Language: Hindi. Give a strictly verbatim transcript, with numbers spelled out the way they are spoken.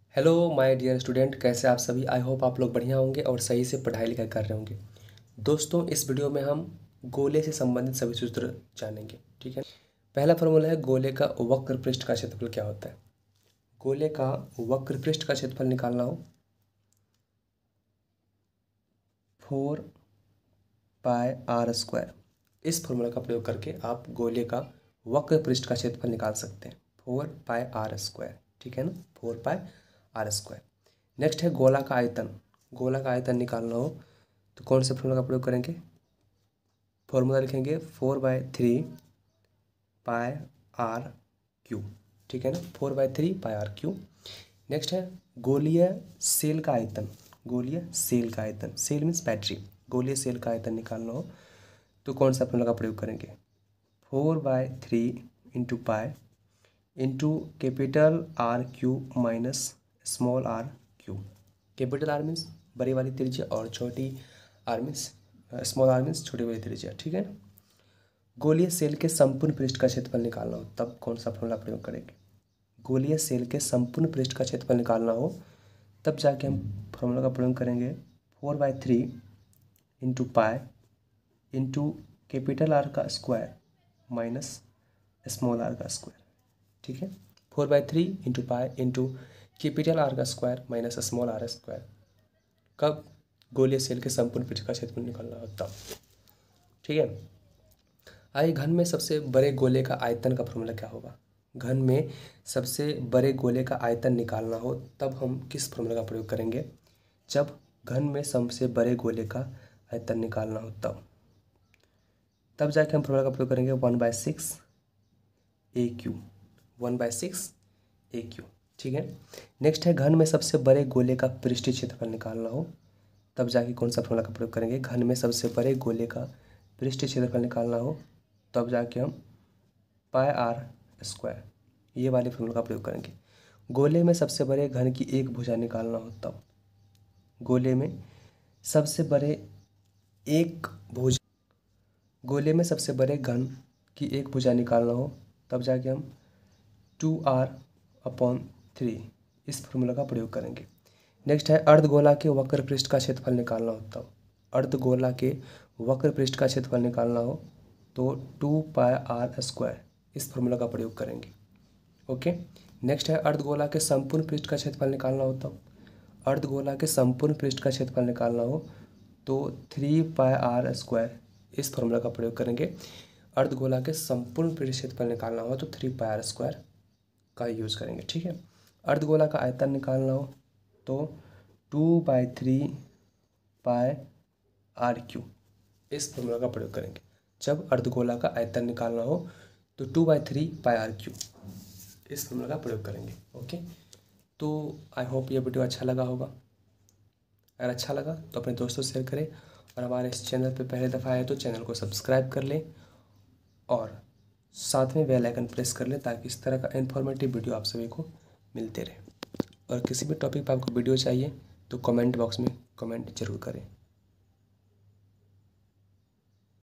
हेलो माय डियर स्टूडेंट, कैसे आप सभी। आई होप आप लोग बढ़िया होंगे और सही से पढ़ाई लिखाई कर रहे होंगे। दोस्तों, इस वीडियो में हम गोले से संबंधित सभी सूत्र जानेंगे। ठीक है। पहला फॉर्मूला है गोले का वक्र पृष्ठ का क्षेत्रफल क्या होता है। गोले का वक्र पृष्ठ का क्षेत्रफल निकालना हो फोर पाई आर स्क्वायर। इस फॉर्मूला का प्रयोग करके आप गोले का वक्र पृष्ठ का क्षेत्रफल निकाल सकते हैं, फोर पाई आर स्क्वायर। ठीक है ना, four pi r square. Next है गोला का आयतन। गोला का आयतन निकालना हो तो कौन से फॉर्मूला का प्रयोग करेंगे। फॉर्मूला लिखेंगे four by three pi r cube. ठीक है ना, four by three pi r cube. Next है गोलीय सेल का आयतन। गोलीय सेल का आयतन, सेल मीन्स बैटरी। गोलीय सेल का आयतन निकालना हो तो कौन सा फॉर्मूला का प्रयोग करेंगे। Four by three into pi into capital r cube minus small r cube. Capital r means बड़ी वाली त्रिज्या और छोटी r means small r means छोटी वाली त्रिज्या। ठीक है ना। गोलीय सेल के संपूर्ण पृष्ठ का क्षेत्रफल निकालना हो तब कौन सा फॉर्मूला प्रयोग करेंगे। गोलीय सेल के संपूर्ण पृष्ठ का क्षेत्रफल निकालना हो तब जाके हम फॉर्मूला का प्रयोग करेंगे four by three into pi into capital r का स्क्वायर माइनस स्मॉल आर का स्क्वायर। ठीक है, four by three into pi into capital r का square minus small r square. कब गोलीय सेल के संपूर्ण पृष्ठ का क्षेत्रफल निकालना हो तब। ठीक है। आइए, घन में सबसे बड़े गोले का आयतन का फॉर्मूला क्या होगा। घन में सबसे बड़े गोले का आयतन निकालना हो तब हम किस फॉर्मूला का प्रयोग करेंगे। जब घन में सबसे बड़े गोले का आयतन निकालना हो तब तब जाके हम फॉर्मूला का प्रयोग करेंगे one by six a cube. One by six a cube. ठीक है। नेक्स्ट है घन में सबसे बड़े गोले का पृष्ठीय क्षेत्रफल निकालना हो तब जाके कौन सा फॉर्मूला का प्रयोग करेंगे। घन में सबसे बड़े गोले का पृष्ठीय क्षेत्रफल निकालना हो तब जाके हम पाई आर स्क्वायर ये वाले फॉर्मूला का प्रयोग करेंगे। गोले में सबसे बड़े घन की एक भुजा निकालना हो तब गोले में सबसे बड़े एक भुजा गोले में सबसे बड़े घन की एक भुजा निकालना हो तब जाके हम टू आर अपॉन थ्री इस फॉर्मूला का प्रयोग करेंगे। नेक्स्ट है अर्धगोला के वक्र पृष्ठ का क्षेत्रफल निकालना हो तब अर्धगोला के वक्र पृष्ठ का क्षेत्रफल निकालना हो तो टू पाई आर स्क्वायर इस फॉर्मूला का प्रयोग करेंगे। ओके। नेक्स्ट है अर्धगोला के संपूर्ण पृष्ठ का क्षेत्रफल निकालना हो तब अर्धगोला के संपूर्ण पृष्ठ का क्षेत्रफल निकालना हो तो थ्री पाई आर स्क्वायर इस फॉर्मूला का प्रयोग करेंगे। अर्धगोला के संपूर्ण पृष्ठ क्षेत्रफल निकालना हो तो थ्री पाई आर स्क्वायर का यूज़ करेंगे। ठीक है। अर्धगोला का आयतन निकालना हो तो two by three pi r cube इस फॉर्मूला का प्रयोग करेंगे। जब अर्धगोला का आयतन निकालना हो तो two by three pi r cube इस फॉर्मूला का प्रयोग करेंगे। ओके। तो आई होप ये वीडियो अच्छा लगा होगा। अगर अच्छा लगा तो अपने दोस्तों से शेयर करें और हमारे इस चैनल पे पहले दफ़ा आए तो चैनल को सब्सक्राइब कर लें और साथ में बेल आइकन प्रेस कर लें ताकि इस तरह का इन्फॉर्मेटिव वीडियो आप सभी को मिलते रहे। और किसी भी टॉपिक पर आपको वीडियो चाहिए तो कमेंट बॉक्स में कमेंट जरूर करें।